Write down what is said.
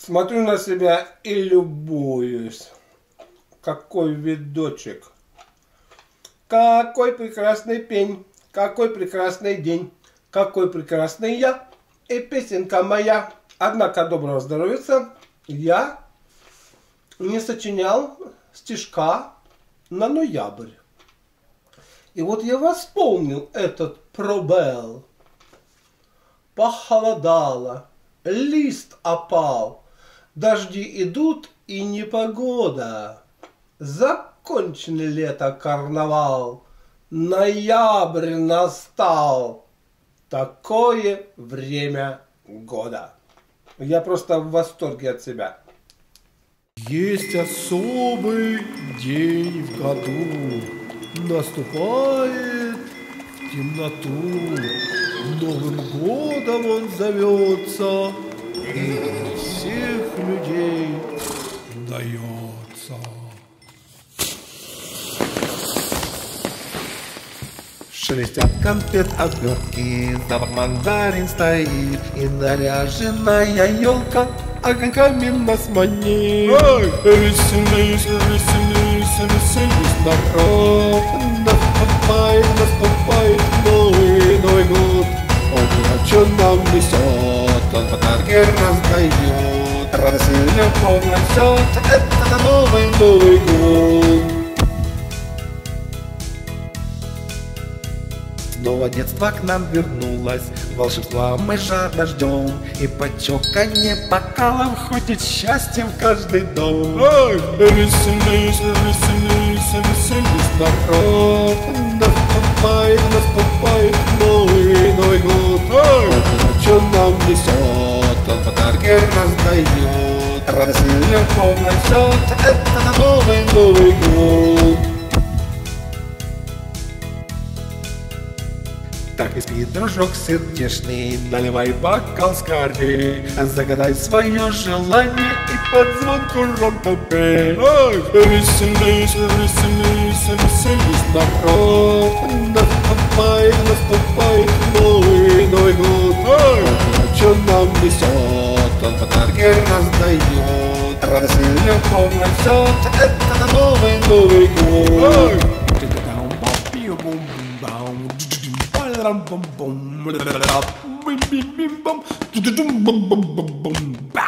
Смотрю на себя и любуюсь. Какой видочек. Какой прекрасный пень. Какой прекрасный день. Какой прекрасный я. И песенка моя. Однако, доброго здоровья, я не сочинял стишка на ноябрь. И вот я восполнил этот пробел. Похолодало, лист опал, дожди идут и непогода. Закончен лето карнавал, ноябрь настал. Такое время года. Я просто в восторге от себя. Есть особый день в году, наступает в темноту. Новым годом он зовется, и всех людей дается. Шелестят конфет обертки, запах мандарин стоит, и наряженная елка огоньками нас манит. Веселись, веселись, веселись, народ. Наступает Новый год. Он что нам несет, он подарки раздает. Радость и любовь несет, это Новый год. Снова детство к нам вернулось, волшебства мы жадно ждем, и почоканье бокалом ходит счастье в каждый дом. Веселись, веселись, веселись, народ. Наступает Новый год. Он что нам несет, он подарки раздает. Радость и любовь несет, это Новый год. Так и спит дружок сердечный, наливай бокал скорей, загадай свое желание и под звонку ром-то пей. Веселись, веселись, веселись, народ. Наступает Новый год. Он что нам несет, он подарки раздает. Радость и любовь несет, это Новый год. Bum bum bum bum bum bum bum bum bum bum bum bum bum bum.